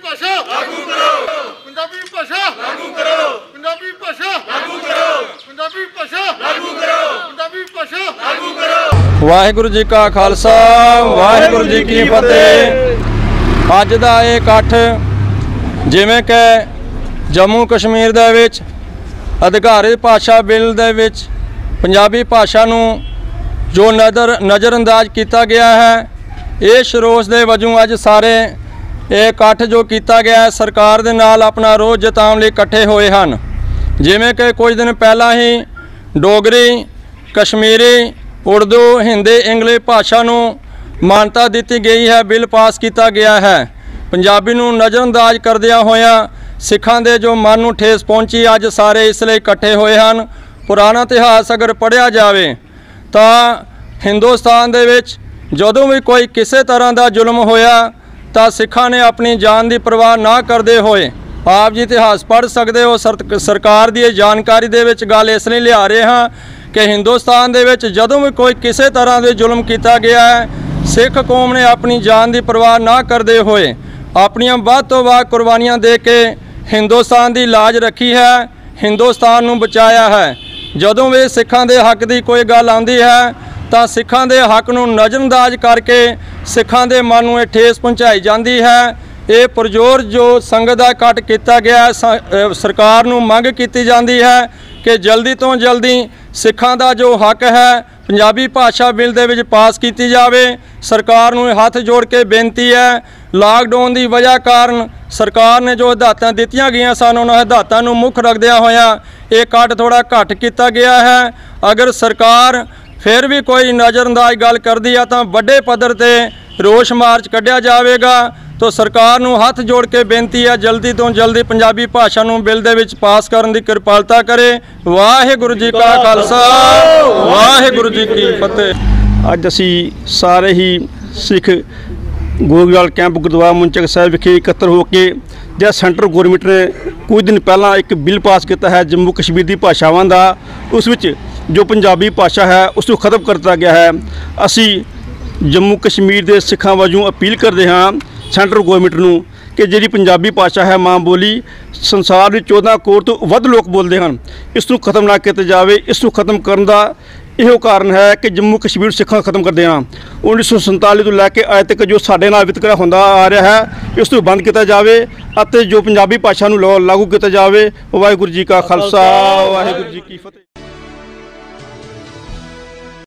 भाषा लागू करो, पंजाबी भाषा लागू करो, पंजाबी भाषा लागू करो, पंजाबी भाषा लागू करो, पंजाबी भाषा लागू करो। वाहिगुरू जी का खालसा वाहिगुरू जी की फतेह। अज दा ये इकट्ठ जिवें कि जम्मू कश्मीर दे विच अधिकारित भाषा बिल दे विच पंजाबी भाषा नूं जो नज़रअंदाज किया गया है, इस रोस दे वजों अज सारे ये इकट्ठ जो किया गया है सरकार दे नाल अपना रोज जताउण लई इकट्ठे होए हन। जिवें कि कुछ दिन पहला ही डोगरी, कश्मीरी, उर्दू, हिंदी, इंग्लिश भाषा नूं मानता दी गई है, बिल पास किया गया है। पंजाबी नूं नज़रअंदाज करदियां होया सिखां दे जो मन नूं ठेस पहुंची, अज सारे इसलिए इकट्ठे होए हन। पुराना इतिहास अगर पढ़िया जाए तो हिंदुस्तान दे विच जदों भी कोई किसी तरह का जुल्म होया तो सिखां ने अपनी जान की परवाह ना करते हुए, आप जी इतिहास पढ़ सकते हो, सरकार की जानकारी दे विच गल इसलिए लिया रहे हाँ कि हिंदुस्तान दे विच जदों भी कोई किसी तरह के जुल्म किया गया है, सिख कौम ने अपनी जान की परवाह ना करते हुए अपनियां वध तो वध कुर्बानियां दे के हिंदुस्तान की लाज रखी है, हिंदुस्तान नूं बचाया है। जदों भी सिखां दे हक की कोई गल आउंदी है तो सिखां दे हक नूं नज़रअंदाज करके सिखां दे मन नूं ठेस पहुँचाई जाती है। ये पुरजोर जो संगत का इकट्ठ किया गया है, सरकार नूं मंग की जाती है कि जल्दी तो जल्दी सिखां दा जो हक है पंजाबी भाषा बिल दे विच पास की जाए। सरकार नूं हथ जोड़ के बेनती है, लॉकडाउन की वजह कारण सरकार ने जो हदायतां दित्तियां गईयां सन उन्हां हदायतां नूं मुख रखदियां होया ये इकट्ठ थोड़ा घट किया गया है। अगर सरकार फिर भी कोई नज़रअंदाज गल करदी है तो बड़े पद्धर ते रोष मार्च कढ़िया जाएगा। तो सरकार नूं हथ जोड़ के बेनती है जल्दी तो जल्दी पंजाबी भाषा नूं बिल दे विच पास करन दी किरपालता करे। वाहिगुरू जी का खालसा वाहिगुरू जी की फतेह। अज असी सारे ही सिख गोगल कैंप गुरुद्वारा मुंचक साहिब विखे इकट्ठे होकर जो सेंट्रल गौरमेंट ने कुछ दिन पहला एक बिल पास किया है जम्मू कश्मीर की भाषावां का, उस विच जो पंजाबी भाषा है उसको खत्म कर दिया गया है। असी जम्मू कश्मीर के सिखां वजों अपील करते हाँ सेंट्रल गौरमेंट नूं कि जिहड़ी पंजाबी भाषा है मां बोली संसार में 14 करोड़ तो वध लोग बोलते हैं, इसनूं खत्म ना किया जाए। इसनूं खत्म करने का यो कारण है कि जम्मू कश्मीर सिखां खत्म कर देना 1947 तो लैके अज तक जो साडे नाल वितकरा होंदा आ रहा है इसनूं बंद किया जाए और जो पंजाबी भाषा नूं लागू किया जाए। वाहिगुरू जी का खालसा वाहिगुरू जी की फतेह।